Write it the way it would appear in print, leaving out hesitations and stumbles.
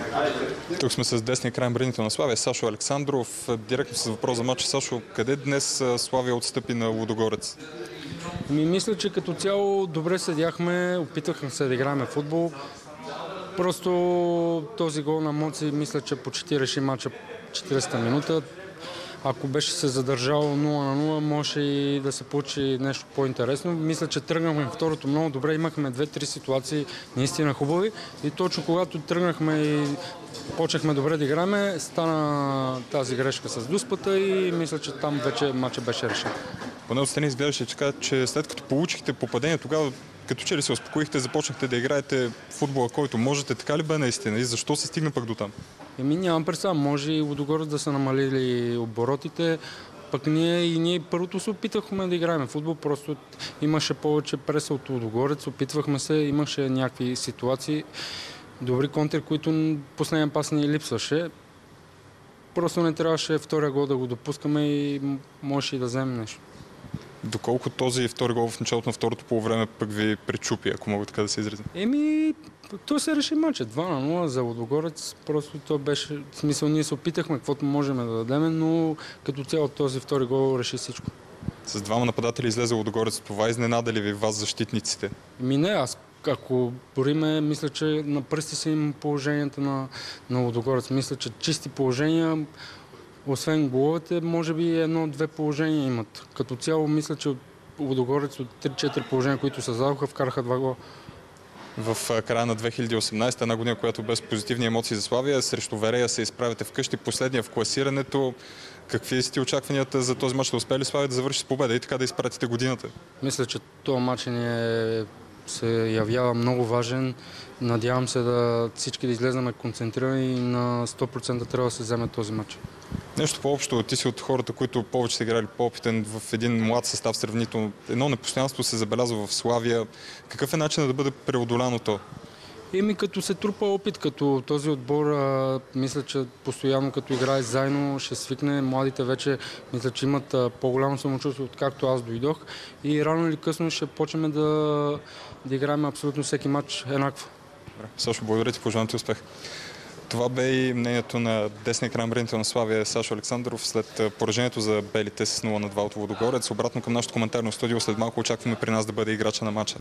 Тук сме с десния крайен бранител на Славия, Сашо Александров. Директно с въпрос за матча. Сашо, къде днес Славия отстъпи на Лудогорец? Мисля, че като цяло добре седяхме, опитахме се да играем футбол. Просто този гол на Моци, мисля, че почти реши матча 40-та минута. Ако беше се задържал 0-0, може и да се получи нещо по-интересно. Мисля, че тръгнахме второто много добре. Имахме 2-3 ситуации наистина хубави. И точно когато тръгнахме и почнахме добре да играем, стана тази грешка с дуспата и мисля, че там вече матчът беше решен. Поне отстрани изглеждаше така, че след като получихте попадение, тогава като че ли се успокоихте, започнахте да играете футбола, който можете. Така ли бе наистина? И защо се стигна пък до там? Нямам представа. Може и Лудогорец да са намалили оборотите. Пък ние първото се опитвахме да играем футбол, просто имаше повече преса от Лудогорец, опитвахме се, имаше някакви ситуации, добри контри, които последния пас ни липсваше. Просто не трябваше втория гол да го допускаме и можеше и да вземем нещо. Доколко този втори гол в началото на второто полувреме пък ви пречупи, ако мога така да се изразя? Той се реши матчът 2-0 за Лудогорец. Просто то беше, в смисъл, ние се опитахме каквото можем да дадем, но като цяло този втори гол реши всичко. С двама нападатели излезе Лудогорец. Това изненада ли ви вас защитниците? Не, аз ако бориме, мисля, че на пръсти са им положенията на Лудогорец. Мисля, че чисти положения, освен головете, може би едно-две положения имат. Като цяло, мисля, че Лудогорец от 3-4 положения, които създадоха, вкараха 2 гола. В края на 2018, една година, която без позитивни емоции за Славия, срещу Верея се изправяте вкъщи, последния в класирането. Какви сте очакванията за този мач? Да успее ли Славия да завърши с победа и така да изпратите годината? Мисля, че този мач се явява много важен. Надявам се всички да излезнем концентрирани и на 100% трябва да се вземе този мач. Нещо по-общо, ти си от хората, които повече са играли по-опитен в един млад състав сравнително. Едно непостоянство се забелязва в Славия. Какъв е начинът да бъде преодоляно то? Като се трупа опит, като този отбор, мисля, че постоянно като играе заедно ще свикне. Младите вече мисля, че имат по-голямо самочувствие, откакто аз дойдох. И рано или късно ще почнем да играем абсолютно всеки матч еднакво. Сашо, благодаря ти, пожелавам ти успех. Това бе и мнението на десния крайен бранител на Славия Сашо Александров след поражението за белите с 0-2 от Лудогорец. Обратно към нашото коментарно студио, след малко очакваме при нас да бъде играча на матча.